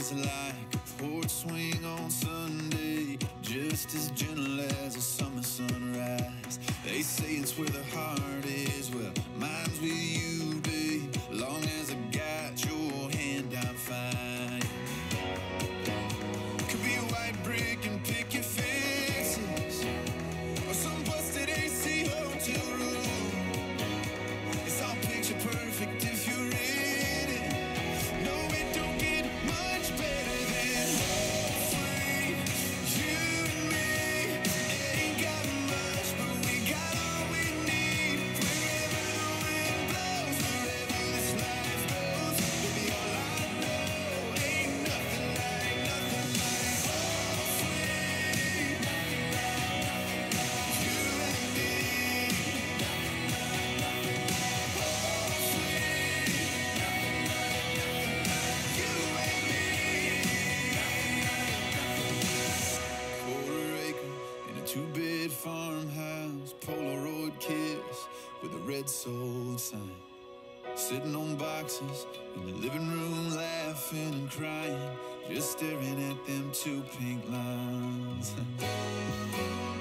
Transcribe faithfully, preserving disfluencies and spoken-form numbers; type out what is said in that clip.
is like a porch swing on Sunday, just as gentle as a summer sunrise. They say it's where the heart is, well, mine's with you, babe. Long as I got your hand, I'm fine. Could be a white brick and picket fences, or some busted A C hotel room. It's all picture perfect if you're in it. No, it don't get much better than home-free. You and me ain't got much, but we got all we need. Wherever the wind blows, wherever this life goes, baby, all I know ain't nothing like, nothing like home-free. You and me, quarter acre in a two-bed farmhouse, Polaroid kiss with a red sold sign. Sitting on boxes in the living room, laughing and crying, just staring at them two pink lines.